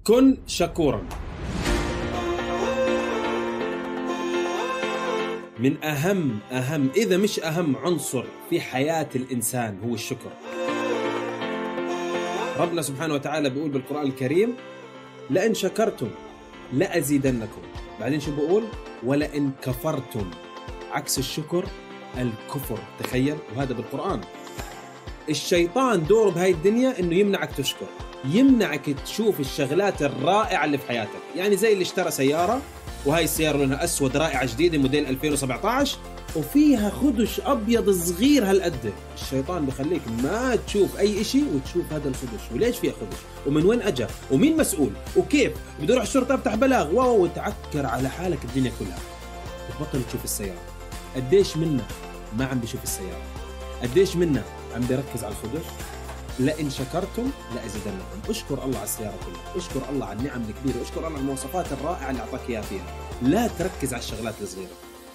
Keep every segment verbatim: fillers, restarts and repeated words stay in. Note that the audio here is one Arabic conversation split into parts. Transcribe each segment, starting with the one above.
كن شكورا. من أهم أهم إذا مش أهم عنصر في حياة الإنسان هو الشكر. ربنا سبحانه وتعالى بيقول بالقرآن الكريم: لئن شكرتم لأزيدنكم. بعدين شو بقول؟ ولئن كفرتم. عكس الشكر الكفر، تخيل. وهذا بالقرآن. الشيطان دوره بهاي الدنيا إنه يمنعك تشكر، يمنعك تشوف الشغلات الرائعة اللي في حياتك. يعني زي اللي اشترى سيارة، وهاي السيارة لونها أسود رائعة جديدة موديل ألفين وسبعة عشر وفيها خدش أبيض صغير هالقد. الشيطان بخليك ما تشوف أي إشي وتشوف هذا الخدش، وليش فيها خدش، ومن وين أجا، ومين مسؤول، وكيف بدي أروح الشرطة أفتح بلاغ، واو، وتعكر على حالك الدنيا كلها. بتبطل تشوف السيارة. قديش منا ما عم بيشوف السيارة؟ قديش منا عم بيركز على الخدش؟ لئن شكرتم لأزيدنكم. اشكر الله على السيارة كلها، اشكر الله على النعم الكبيرة، اشكر الله على المواصفات الرائعة اللي أعطاك إياها فيها. لا تركز على الشغلات الصغيرة.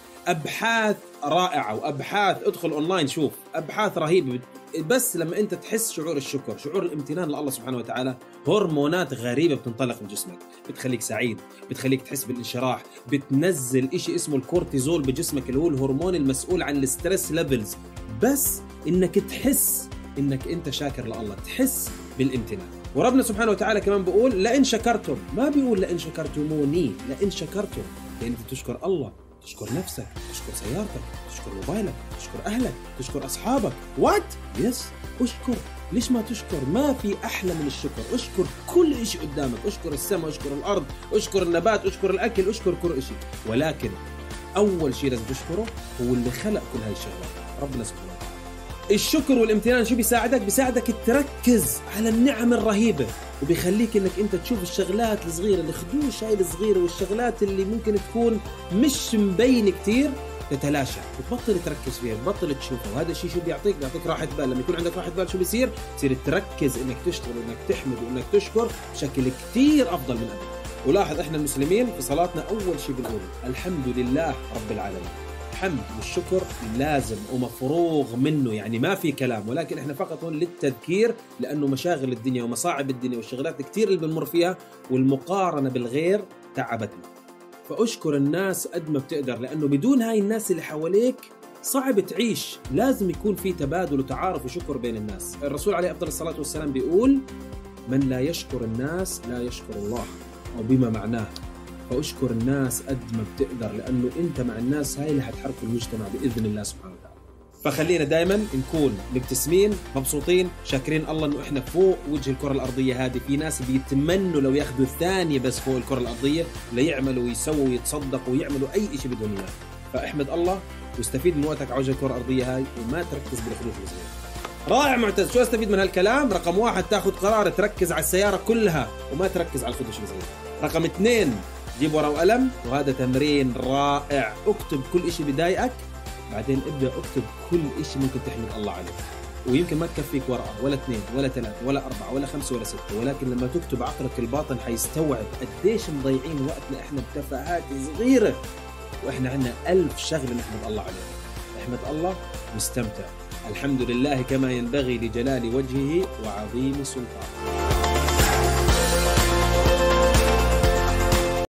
أبحاث رائعة وأبحاث، ادخل أونلاين شوف أبحاث رهيبة. بس لما أنت تحس شعور الشكر، شعور الامتنان لله سبحانه وتعالى، هرمونات غريبة بتنطلق من جسمك، بتخليك سعيد، بتخليك تحس بالانشراح، بتنزل إشي اسمه الكورتيزول بجسمك اللي هو الهرمون المسؤول عن الستريس ليفلز. بس إنك تحس إنك أنت شاكر لله، تحس بالامتنان. وربنا سبحانه وتعالى كمان بيقول: لئن شكرتم. ما بيقول لئن شكرتموني، لئن شكرتم، لأن أنت تشكر الله، تشكر نفسك، تشكر سيارتك، تشكر موبايلك، تشكر أهلك، تشكر أصحابك. وات؟ يس، أشكر. ليش ما تشكر؟ ما في أحلى من الشكر. أشكر كل إشي قدامك، أشكر السماء، أشكر الأرض، أشكر النبات، أشكر الأكل، أشكر كل إشي. ولكن أول شيء لازم تشكره هو اللي خلق كل هاي الشغلات، ربنا سبحانه وتعالى. الشكر والامتنان شو بيساعدك؟ بيساعدك تركز على النعم الرهيبة، وبيخليك انك انت تشوف الشغلات الصغيرة، الخدوش هاي الصغيرة والشغلات اللي ممكن تكون مش مبين كتير تتلاشى، وتبطل تركز فيها، تبطل تشوفها. وهذا الشيء شو بيعطيك؟ بيعطيك راحة بال. لما يكون عندك راحة بال شو بيصير؟ بتصير تركز انك تشتغل وانك تحمد وانك تشكر بشكل كتير افضل من قبل. ولاحظ احنا المسلمين في صلاتنا اول شيء بنقول الحمد لله رب العالمين. الحمد والشكر لازم ومفروغ منه، يعني ما في كلام، ولكن احنا فقط هون للتذكير، لانه مشاغل الدنيا ومصاعب الدنيا والشغلات كتير اللي بنمر فيها والمقارنة بالغير تعبتنا. فاشكر الناس قد ما بتقدر، لانه بدون هاي الناس اللي حواليك صعب تعيش. لازم يكون في تبادل وتعارف وشكر بين الناس. الرسول عليه افضل الصلاة والسلام بيقول: من لا يشكر الناس لا يشكر الله، او بما معناه. فاشكر الناس قد ما بتقدر، لانه انت مع الناس هاي اللي حتحركوا المجتمع باذن الله سبحانه وتعالى. فخلينا دائما نكون مبتسمين، مبسوطين، شاكرين الله انه احنا فوق وجه الكره الارضيه هذه. في ناس بيتمنوا لو ياخذوا ثانيه بس فوق الكره الارضيه ليعملوا ويسووا ويتصدقوا ويعملوا اي شيء بدهم اياه. فاحمد الله واستفيد من وقتك على وجه الكره الارضيه هاي، وما تركز بالخدوش الصغيره. رائع معتز. شو استفيد من هالكلام؟ رقم واحد، تاخذ قرار تركز على السياره كلها وما تركز على الخدوش الصغيره. رقم اثنين، جيب ورقة وقلم، وهذا تمرين رائع. اكتب كل إشي بضايقك، بعدين ابدأ اكتب كل إشي ممكن تحمد الله عليه. ويمكن ما تكفيك ورقة ولا اثنين ولا ثلاثة ولا أربعة ولا خمسة ولا ستة، ولكن لما تكتب عقلك الباطن حيستوعب قديش مضيعين وقتنا احنا بتفاهات صغيرة، واحنا عندنا ألف شغلة نحمد الله عليها. احمد الله واستمتع. الحمد لله كما ينبغي لجلال وجهه وعظيم سلطانه.